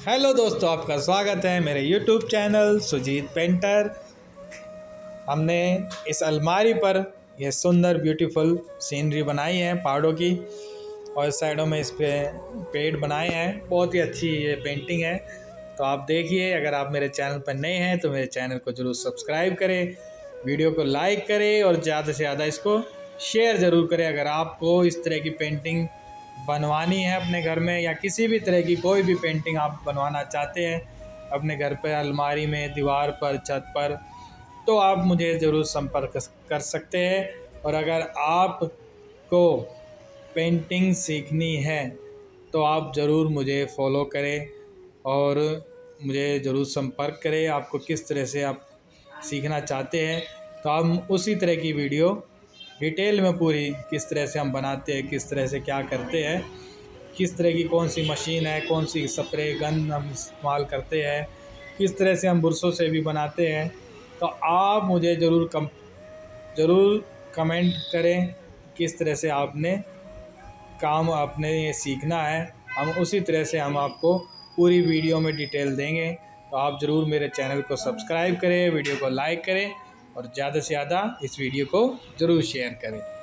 Hello दोस्तों, आपका स्वागत है मेरे YouTube चैनल सुजीत पेंटर। हमने इस अलमारी पर यह सुंदर ब्यूटीफुल सीनरी बनाई है पहाड़ों की, और साइडों में इस पे पेड़ बनाए हैं। बहुत ही अच्छी ये पेंटिंग है। तो आप देखिए, अगर आप मेरे चैनल पर नए हैं तो मेरे चैनल को ज़रूर सब्सक्राइब करें, वीडियो को लाइक करें और ज़्यादा से ज़्यादा इसको शेयर ज़रूर करें। अगर आपको इस तरह की पेंटिंग बनवानी है अपने घर में, या किसी भी तरह की कोई भी पेंटिंग आप बनवाना चाहते हैं अपने घर पर, अलमारी में, दीवार पर, छत पर, तो आप मुझे ज़रूर संपर्क कर सकते हैं। और अगर आपको पेंटिंग सीखनी है तो आप ज़रूर मुझे फॉलो करें और मुझे ज़रूर संपर्क करें। आपको किस तरह से आप सीखना चाहते हैं तो हम उसी तरह की वीडियो डिटेल में पूरी, किस तरह से हम बनाते हैं, किस तरह से क्या करते हैं, किस तरह की कौन सी मशीन है, कौन सी स्प्रे गन हम इस्तेमाल करते हैं, किस तरह से हम बुरसों से भी बनाते हैं, तो आप मुझे ज़रूर कमेंट करें किस तरह से आपने काम आपने ये सीखना है। हम उसी तरह से हम आपको पूरी वीडियो में डिटेल देंगे। तो आप ज़रूर मेरे चैनल को सब्सक्राइब करें, वीडियो को लाइक करें और ज़्यादा से ज़्यादा इस वीडियो को ज़रूर शेयर करें।